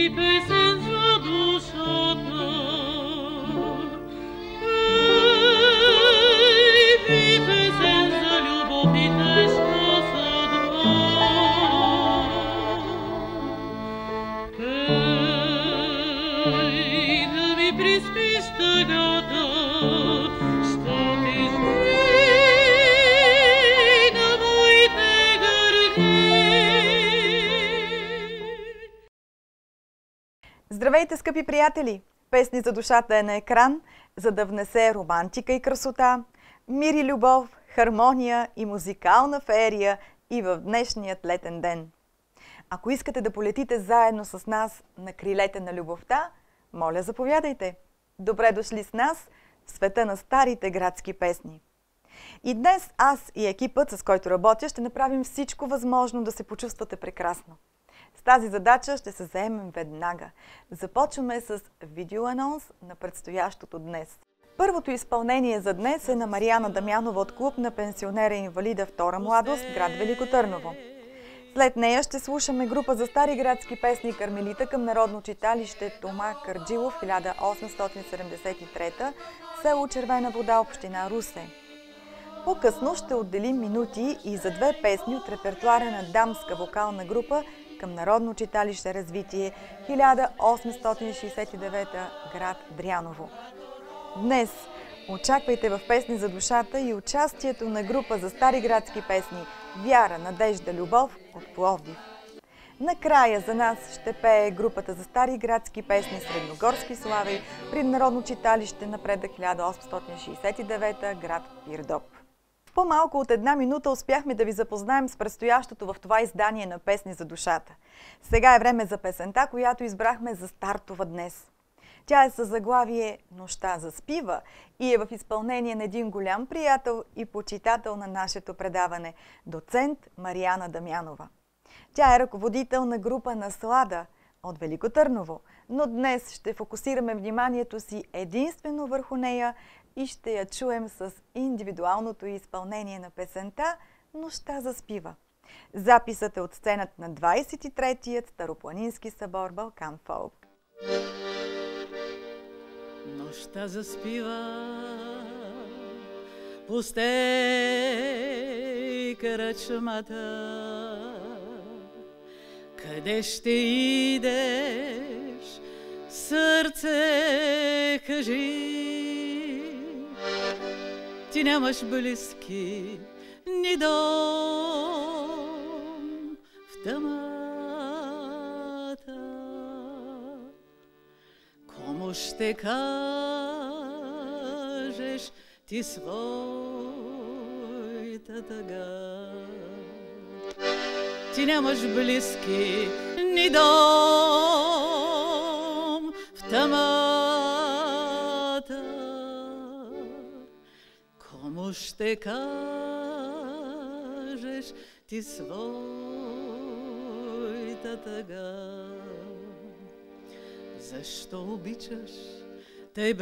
Здравейте, скъпи приятели! Песни за душата е на екран, за да внесе романтика и красота, мир и любов, хармония и музикална феерия и в днешният летен ден. Ако искате да полетите заедно с нас на крилете на любовта, моля, заповядайте! Добре дошли с нас в света на старите градски песни. И днес аз и екипът, с който работя, ще направим всичко възможно да се почувствате прекрасно. С тази задача ще се заемем веднага. Започваме с видеоанонс на предстоящото днес. Първото изпълнение за днес е на Мариана Дамянова от клуб на пенсионера инвалида Втора младост, град Велико Търново. След нея ще слушаме група за стари градски песни Кармелита към Народно читалище Тома Кърджилов, 1873, село Червена вода, община Русе. По-късно ще отделим минути и за две песни от репертуара на дамска вокална група към Народно читалище Развитие, 1869, град Дряново. Днес очаквайте в Песни за душата и участието на група за стари градски песни Вяра, надежда, любов от Пловдив. Накрая за нас ще пее групата за стари градски песни Средногорски слави при Народно читалище Напредък, 1869, град Пирдоп. В по-малко от една минута успяхме да ви запознаем с предстоящото в това издание на Песни за душата. Сега е време за песента, която избрахме за стартова днес. Тя е със заглавие "Нощта заспива" и е в изпълнение на един голям приятел и почитател на нашето предаване – доцент Мариана Дамянова. Тя е ръководител на група "Наслада" от Велико Търново, но днес ще фокусираме вниманието си единствено върху нея и ще я чуем с индивидуалното изпълнение на песента "Нощта заспива". Записът е от сцената на 23-тият Старопланински събор Балкан Фолк. Нощта заспива, пустей кръчмата. Къде ще идеш, сърце, кажи? Ти нямаш близки, ни дом в тъмата. Кому ще кажеш ти своята тъга? Ти нямаш близки, ни дом в тъмата. Кому ще кажеш ти своята тъга? Защо обичаш тъй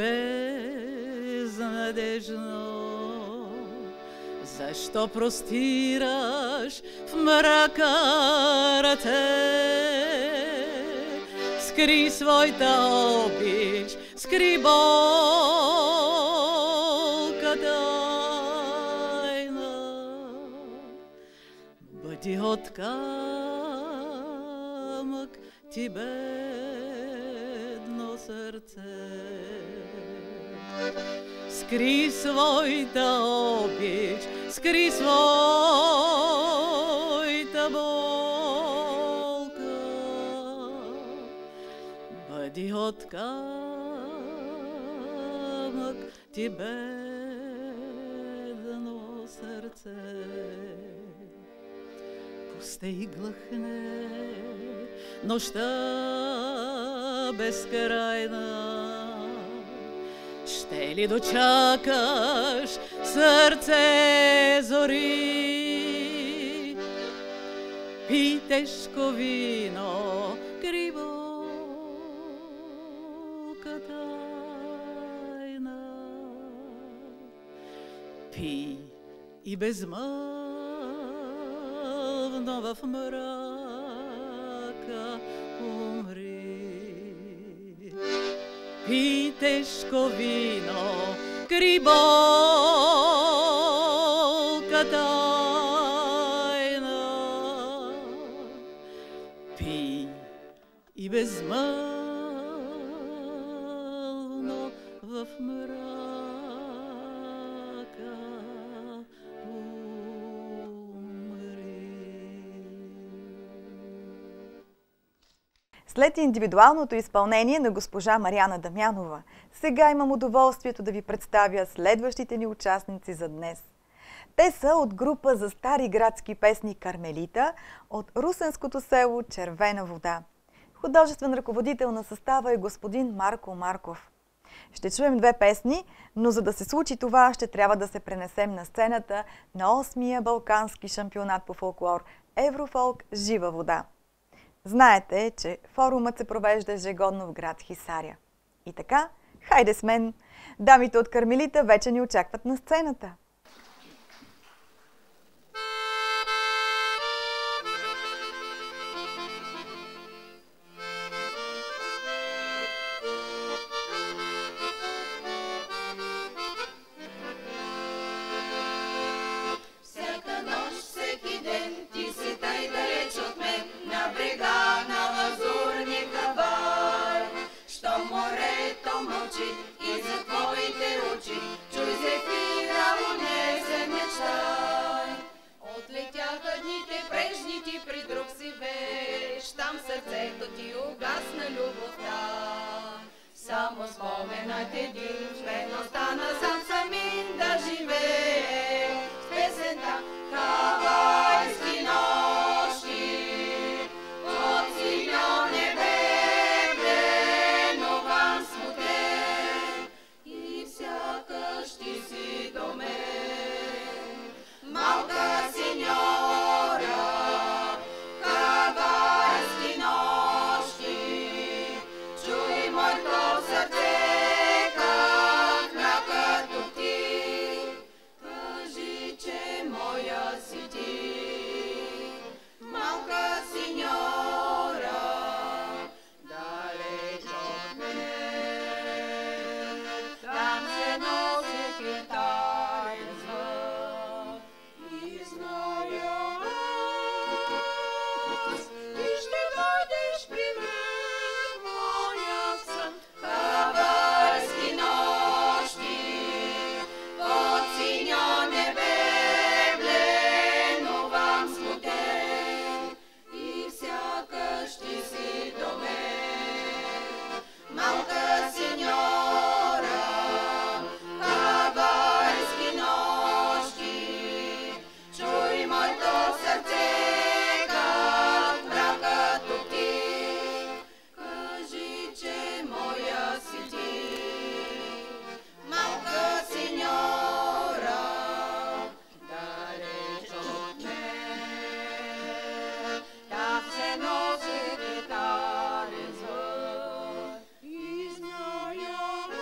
безнадежно? Защо простираш в мрака ръце? Скри своята обич, скри болка тайна. Бъди от камък ти бедно сърце. Скри своята обич, скри своята болка. Бъди от камък ти бедно сърце. Пустай глъхне нощта безкрайна. Ще ли дочакаш, сърце, зори? Пий тежко вино, крий болка тайна. Пий и безмълвно в мрака умри. пий тежко вино, крий болка тайна. Пий и безмълно в мрака След индивидуалното изпълнение на госпожа Мариана Дамянова, сега имам удоволствието да ви представя следващите ни участници за днес. Те са от група за стари градски песни Кармелита от русенското село Червена вода. Художествен ръководител на състава е господин Марко Марков. Ще чуем две песни, но за да се случи това, ще трябва да се пренесем на сцената на 8-я Балкански шампионат по фолклор Еврофолк Жива вода. Знаете, че форумът се провежда ежегодно в град Хисаря. И така, хайде с мен! Дамите от Кармелита вече ни очакват на сцената. Само споменът един член остана самин да живее с песента Хавайски нощи. От синьо небе бленуван смутен и сякаш ти си до мен, малка синьора. Хавайски нощи, чуй моето сърце, как мракът топти. Кажи, че моя си ти, малка синьора, далеч от мен. Там се носи китарен звън и зная аз, ти ще дойдеш при мен, моя сън. Хавайски нощи, под синьо небе бленувам смутен и сякаш ти си до мен, малка синьора. Хавайски нощи, чуй моето сърце, как мракът топти. Кажи, че моя си ти, малка синьора, далеч от мен. Там се носи китарен звън и зная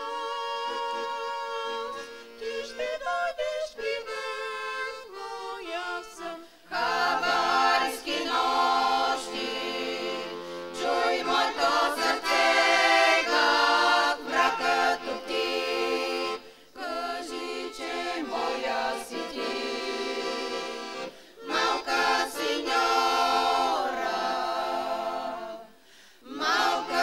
аз, ти ще дойдеш при мен, моя сън. Хавайски нощи, чуй моето сърце, как мракът топти. Кажи, че моя си ти, малка синьора, малка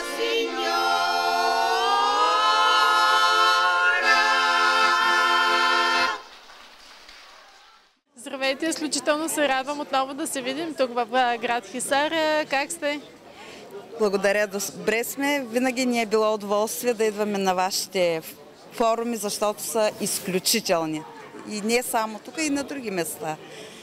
синьора. Здравейте, изключително се радвам отново да се видим тук в град Хисаря. Как сте? Благодаря, добре сме. Винаги ни е било удоволствие да идваме на вашите форуми, защото са изключителни. И не само тук, и на други места.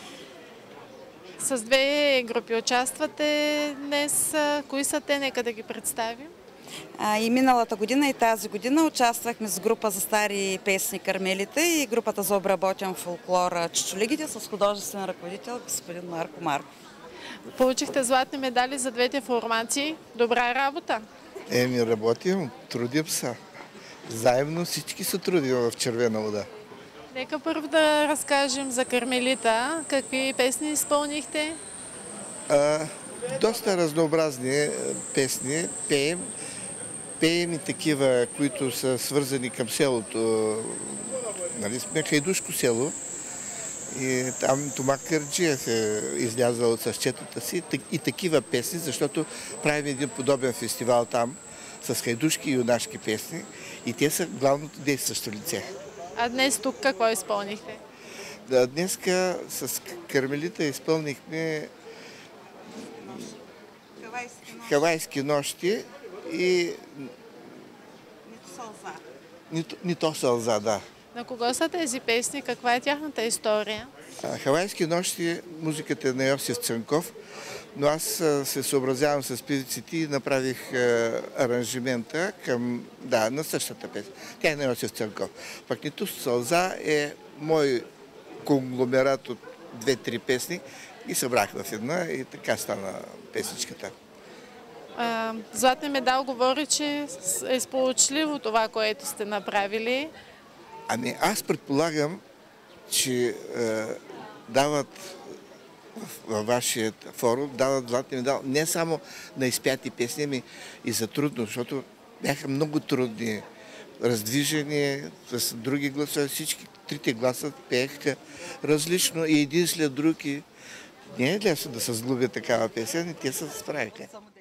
С две групи участвате днес. Кои са те? Нека да ги представим. И миналата година, и тази година участвахме с група за стари песни Кармелита и групата за обработен фолклор Чучулигите с художествен ръководител господин Марко Марков. Получихте златни медали за двете формации. Добра работа! Работим, трудим се. Заедно всички се трудим в Червена вода. Нека първо да разкажем за Кармелита. Какви песни изпълнихте? Доста разнообразни песни пеем. пеем и такива, които са свързани към селото. Нали сме хайдушко село и там Тома Кърджиев е излязъл с четата си и такива песни, защото правим един подобен фестивал там с хайдушки и юнашки песни и те са главното действащо лице. А днес тук какво изпълнихте? Днеска с Кармелита изпълнихме Хавайски нощи и Нито сълза, да. На кого са тези песни? Каква е тяхната история? Хавайски нощи, музиката е на Йосиф Цанков, но аз се съобразявам с певиците и направих аранжимента на същата песен. Тя е на Йосиф Цанков. Пък Нито сълза е мой конгломерат от 2-3 песни и събрах в една и така стана песничката. Златен медал говори, че е сполучливо това, което сте направили. Ами аз предполагам, че дават във вашия форум, дават златен медал не само на изпяти песни, ами и за трудно, защото бяха много трудни, раздвижени с други гласове. Всички трите гласа пееха различно и един след друг. И не е лесно да се сглобят такава песен и те се справиха.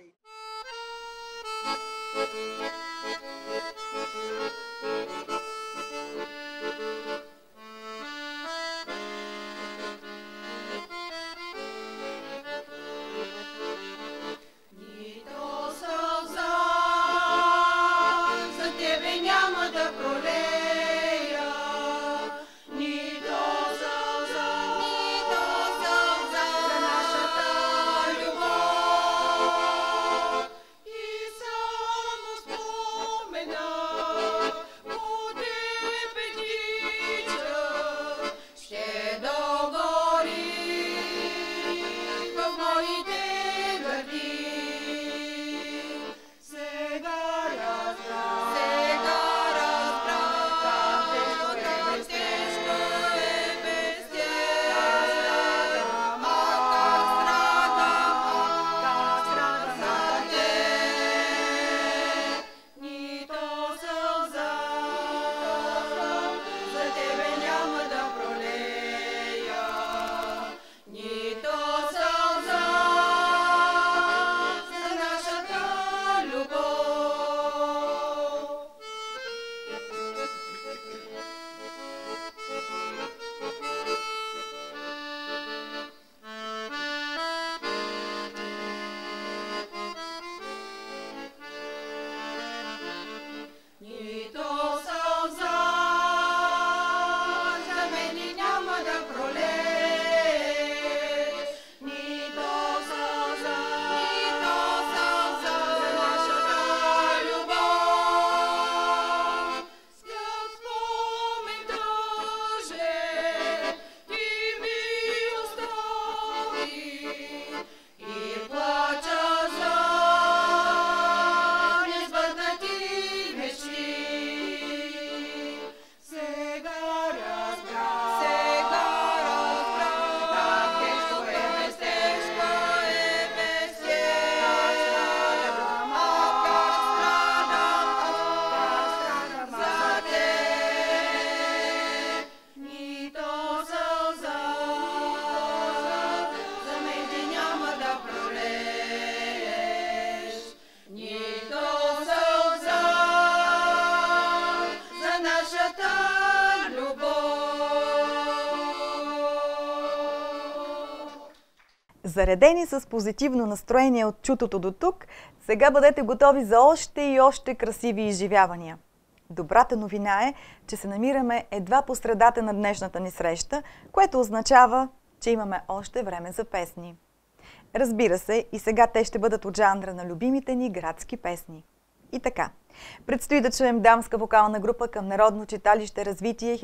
Заредени с позитивно настроение от чутото до тук, сега бъдете готови за още и още красиви изживявания. Добрата новина е, че се намираме едва по средата на днешната ни среща, което означава, че имаме още време за песни. Разбира се, и сега те ще бъдат от жанра на любимите ни градски песни. И така, предстои да чуем дамска вокална група към Народно читалище Развитие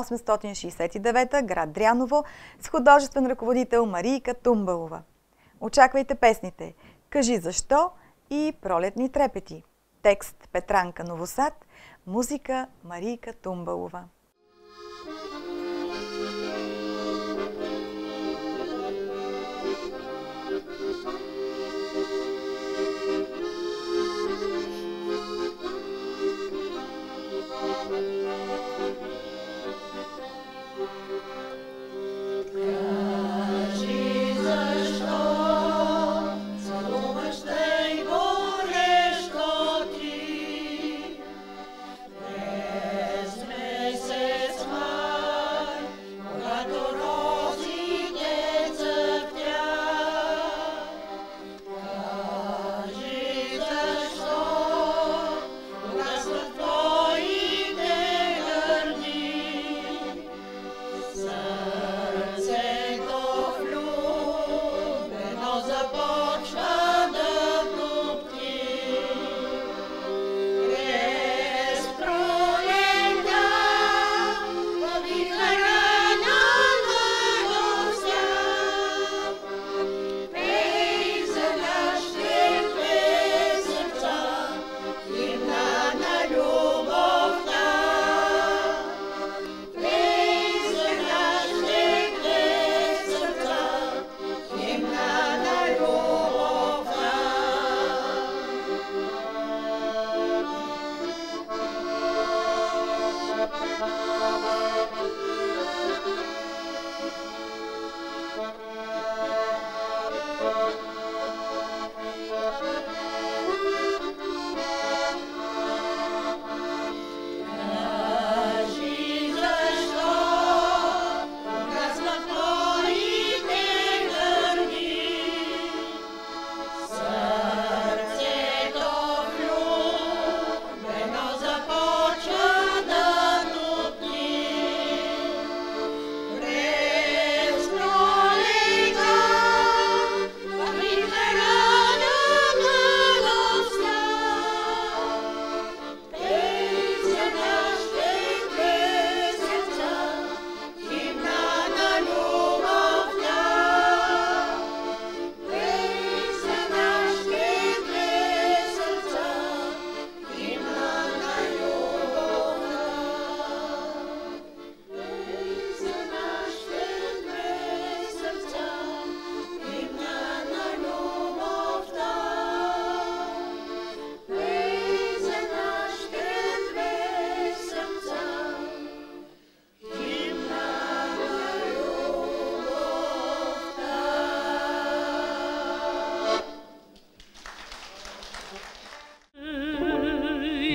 1869, град Дряново, с художествен ръководител Марийка Тумбалова. Очаквайте песните «Кажи защо» и «Пролетни трепети». Текст Петранка Новосад, музика Марийка Тумбалова.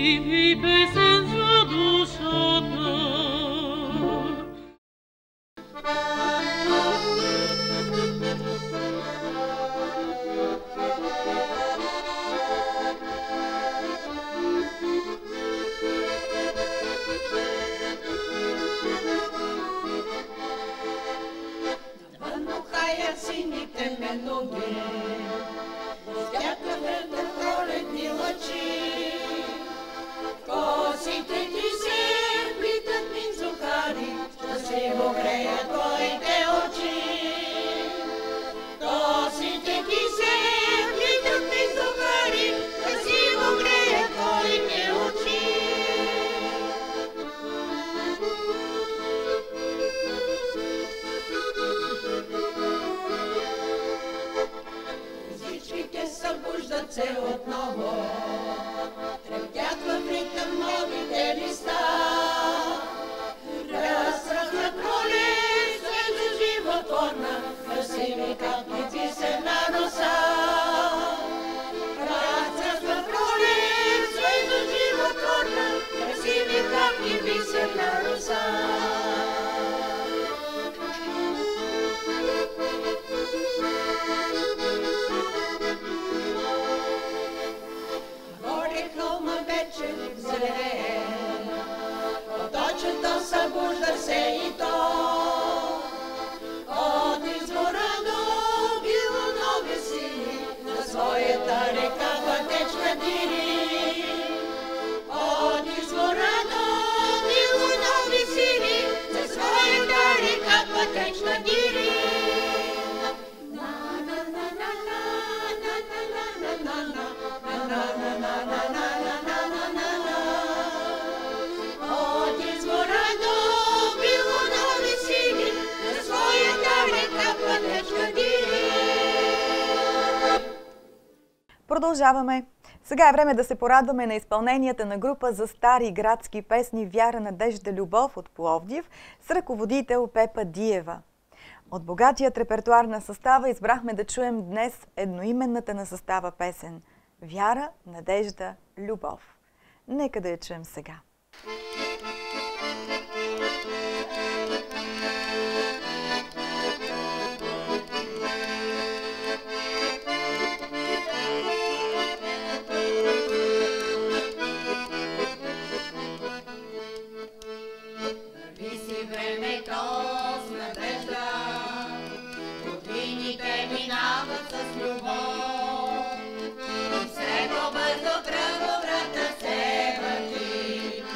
и песен за душата. Сините ме ноги, стякаме на пролетни лъчи. Косите ти се плитат минзухари, щастливо греят твоите очи. Косите ти се плитат минзухари, щастливо греят твоите очи. Събуждат се отново, трептят в ритъм новите листа. Разцъфнат пролет, свежа животворна, красиви капки бисерна роса. Разцъфнат пролет, свежа животворна, красиви капки бисерна роса. Събужда се и то, от извора до било нови сили, на своята река пътечка дири. От извора до било нови сили, на своята река пътечка дири. Продължаваме. Сега е време да се порадваме на изпълненията на група за стари градски песни Вяра, надежда, любов от Пловдив с ръководител Пепа Диева. От богатият репертуар на състава избрахме да чуем днес едноименната на състава песен Вяра, надежда, любов. Нека да я чуем сега. Все по-бързо кръговрата се върти.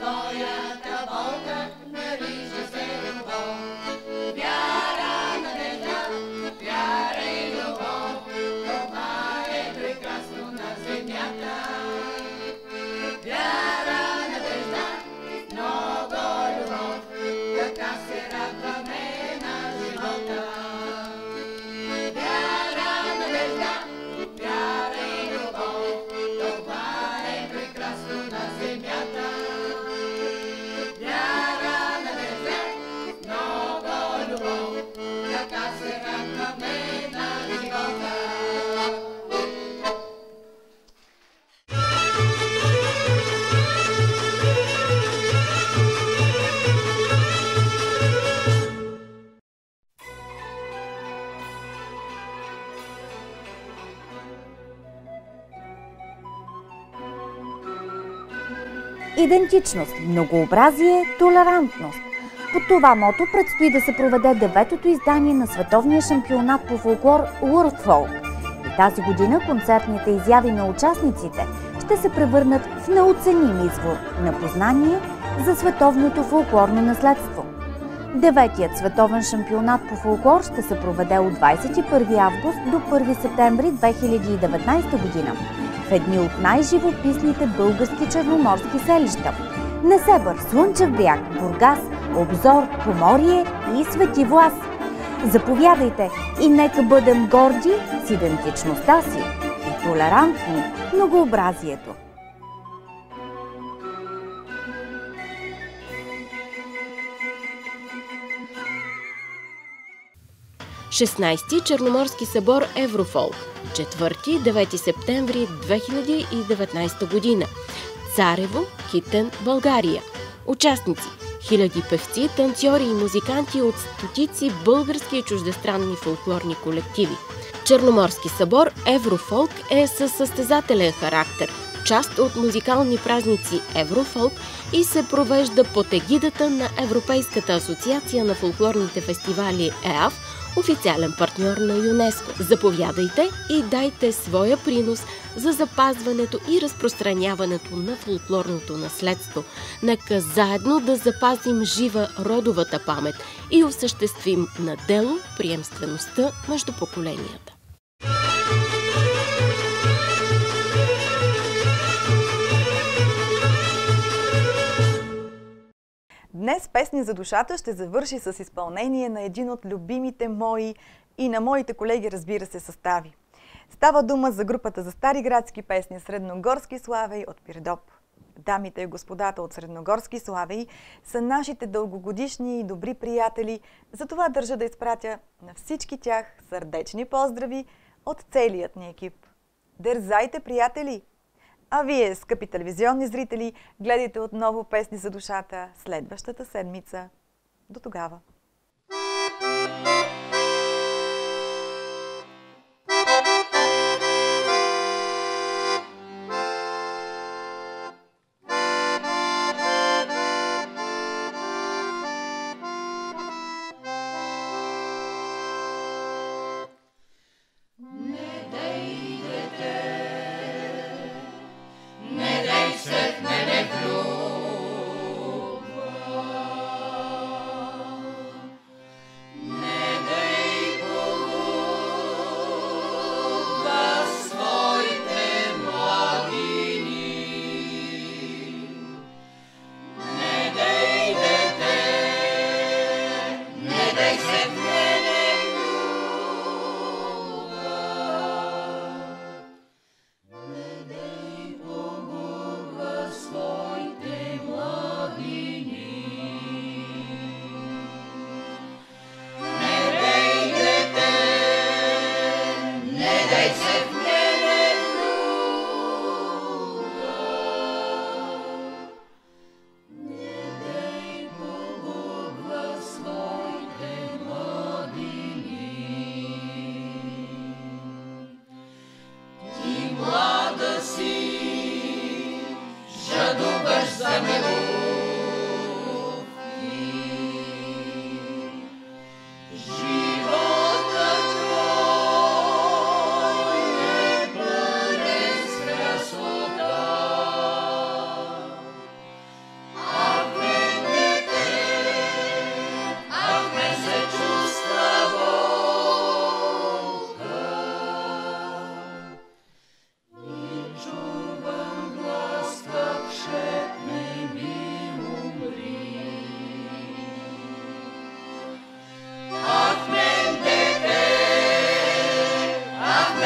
твоята болка нарича се любов. Вяра, надежда, вяра и любов, това е прекрасно на земята. Вяра, надежда, много любов, така се радваме на живота. Вяра, надежда, вяра и любов, това е прекрасно на земята. Вяра, надежда, много любов, така се радваме на живота. Идентичност, многообразие, толерантност. По това мото предстои да се проведе 9-то издание на световния шампионат по фолклор World Folk. И тази година концертните изяви на участниците ще се превърнат в неоценим извор на познание за световното фолклорно наследство. 9-тият световен шампионат по фолклор ще се проведе от 21 август до 1 септември 2019 година в едни от най-живописните български черноморски селища – Несебър, Слънчев бряг, Бургас, Обзор, Поморие и Свети Влас. Заповядайте и нека бъдем горди с идентичността си и толерантни в многообразието. 16-ти Черноморски събор Еврофолк, 4-9 септември 2019 година. Царево, Китен, България. Участници – хиляди певци, танцори и музиканти от стотици български и чуждестранни фолклорни колективи. Черноморски събор Еврофолк е със състезателен характер, част от музикални празници Еврофолк и се провежда под егидата на Европейската асоциация на фолклорните фестивали ЕАФ, официален партньор на ЮНЕСКО. Заповядайте и дайте своя принос за запазването и разпространяването на фолклорното наследство. Нека заедно да запазим жива родовата памет и осъществим на дело приемствеността между поколенията. Днес Песни за душата ще завърши с изпълнение на един от любимите мои и на моите колеги, разбира се, състави. Става дума за групата за стари градски песни Средногорски славей от Пирдоп. Дамите и господата от Средногорски славей са нашите дългогодишни и добри приятели, затова държа да изпратя на всички тях сърдечни поздрави от целият ни екип. Дързайте, приятели! А вие, скъпи телевизионни зрители, гледайте отново Песни за душата следващата седмица. До тогава!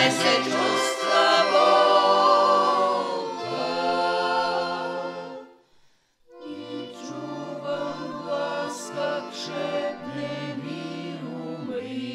се чувства болка. И чувам глас как шепне ми умри.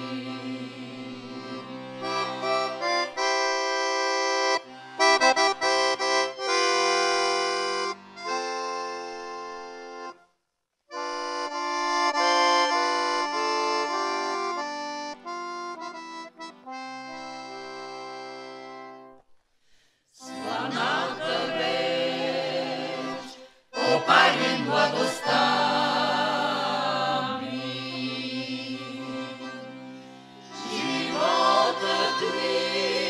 Сланата веч опали младостта ми. Животът ми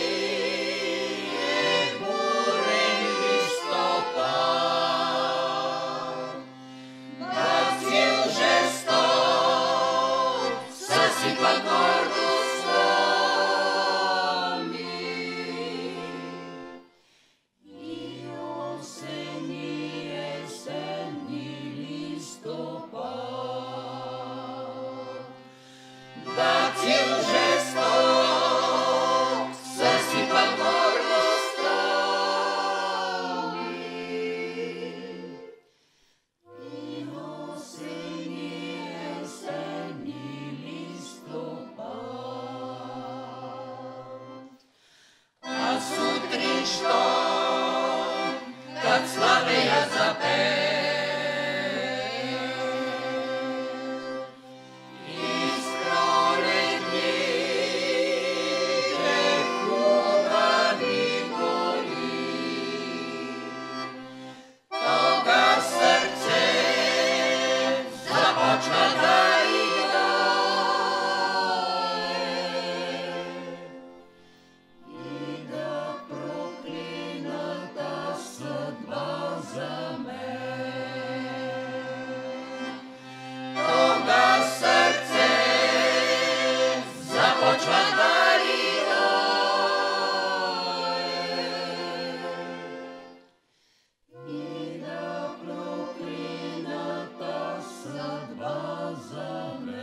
е бурен листопад. Бацил жесток съсипа гордостта ми. Есенни листопад. Бацил жесток съсипа гордостта ми. И осенни листопад. А сутрин щом как славея запе, из пролетните хубави гори, тога сърце започва да играе и да проклината съдба за мен. Тога сърце започва да ридае и да проклината съдба за мен.